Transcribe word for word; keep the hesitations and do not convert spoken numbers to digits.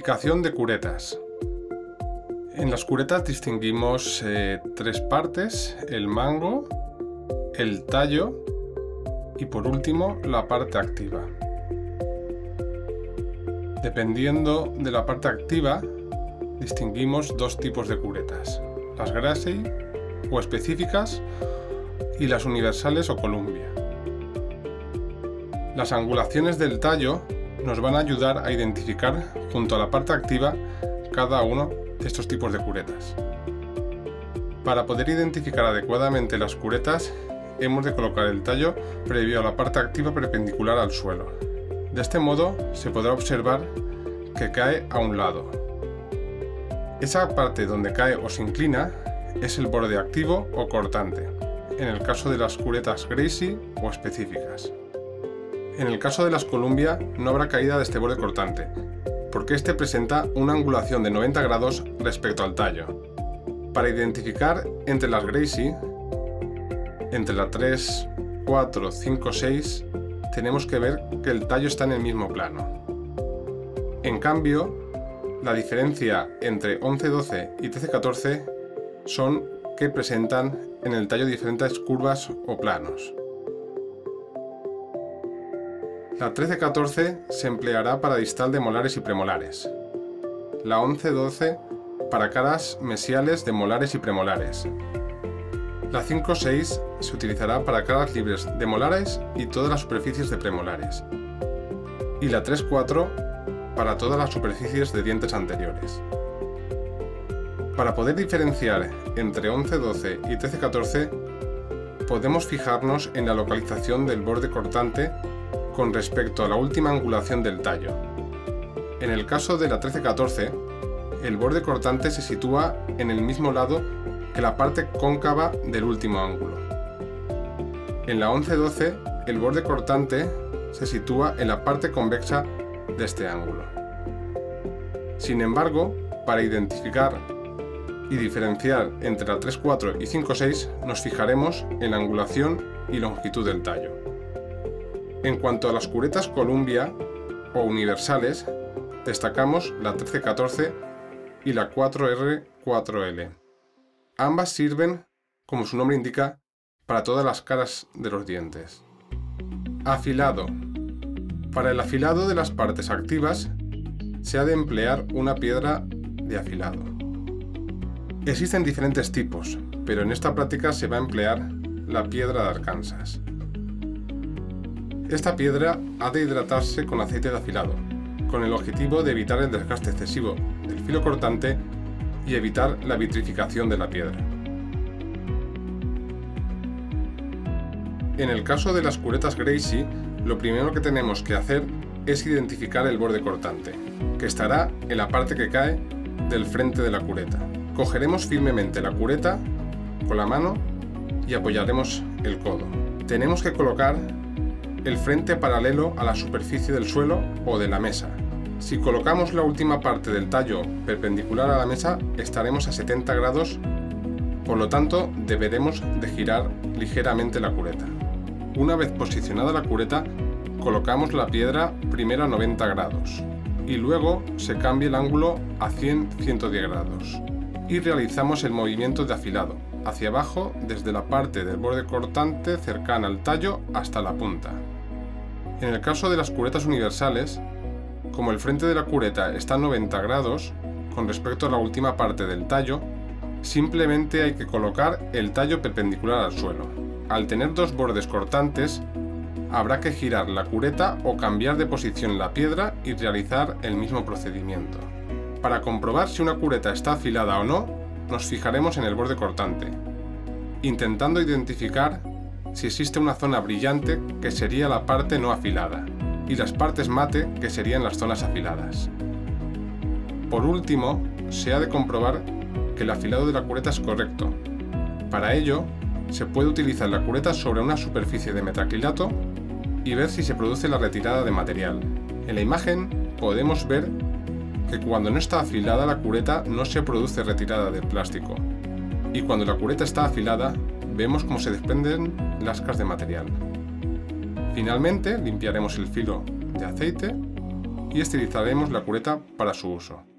Identificación de curetas. En las curetas distinguimos eh, tres partes: el mango, el tallo y por último la parte activa. Dependiendo de la parte activa, distinguimos dos tipos de curetas: las Gracie o específicas y las universales o Columbia. Las angulaciones del tallo nos van a ayudar a identificar junto a la parte activa cada uno de estos tipos de curetas. Para poder identificar adecuadamente las curetas, hemos de colocar el tallo previo a la parte activa perpendicular al suelo. De este modo se podrá observar que cae a un lado. Esa parte donde cae o se inclina es el borde activo o cortante, en el caso de las curetas Gracie o específicas. En el caso de las Columbia no habrá caída de este borde cortante, porque este presenta una angulación de noventa grados respecto al tallo. Para identificar entre las Gracie, entre la tres, cuatro, cinco, seis, tenemos que ver que el tallo está en el mismo plano. En cambio, la diferencia entre once, doce y trece, catorce son que presentan en el tallo diferentes curvas o planos. La trece catorce se empleará para distal de molares y premolares. La once doce para caras mesiales de molares y premolares. La cinco seis se utilizará para caras libres de molares y todas las superficies de premolares. Y la tres cuatro para todas las superficies de dientes anteriores. Para poder diferenciar entre once doce y trece catorce, podemos fijarnos en la localización del borde cortante con respecto a la última angulación del tallo. En el caso de la trece catorce, el borde cortante se sitúa en el mismo lado que la parte cóncava del último ángulo. En la once doce, el borde cortante se sitúa en la parte convexa de este ángulo. Sin embargo, para identificar y diferenciar entre la tres cuatro y cinco seis, nos fijaremos en la angulación y longitud del tallo. En cuanto a las curetas Columbia o universales, destacamos la trece catorce y la cuatro erre cuatro ele. Ambas sirven, como su nombre indica, para todas las caras de los dientes. Afilado. Para el afilado de las partes activas, se ha de emplear una piedra de afilado. Existen diferentes tipos, pero en esta práctica se va a emplear la piedra de Arkansas. Esta piedra ha de hidratarse con aceite de afilado, con el objetivo de evitar el desgaste excesivo del filo cortante y evitar la vitrificación de la piedra. En el caso de las curetas Gracie, lo primero que tenemos que hacer es identificar el borde cortante, que estará en la parte que cae del frente de la cureta. Cogeremos firmemente la cureta con la mano y apoyaremos el codo. Tenemos que colocar el frente paralelo a la superficie del suelo o de la mesa. Si colocamos la última parte del tallo perpendicular a la mesa, estaremos a setenta grados, por lo tanto deberemos de girar ligeramente la cureta. Una vez posicionada la cureta, colocamos la piedra primero a noventa grados y luego se cambia el ángulo a cien a ciento diez grados y realizamos el movimiento de afilado hacia abajo desde la parte del borde cortante cercana al tallo hasta la punta. En el caso de las curetas universales, como el frente de la cureta está a noventa grados con respecto a la última parte del tallo, simplemente hay que colocar el tallo perpendicular al suelo. Al tener dos bordes cortantes, habrá que girar la cureta o cambiar de posición la piedra y realizar el mismo procedimiento. Para comprobar si una cureta está afilada o no, nos fijaremos en el borde cortante, intentando identificar si existe una zona brillante, que sería la parte no afilada, y las partes mate, que serían las zonas afiladas. Por último, se ha de comprobar que el afilado de la cureta es correcto. Para ello, se puede utilizar la cureta sobre una superficie de metacrilato y ver si se produce la retirada de material. En la imagen podemos ver que cuando no está afilada la cureta no se produce retirada del plástico, y cuando la cureta está afilada vemos cómo se desprenden lascas de material. Finalmente limpiaremos el filo de aceite y esterilizaremos la cureta para su uso.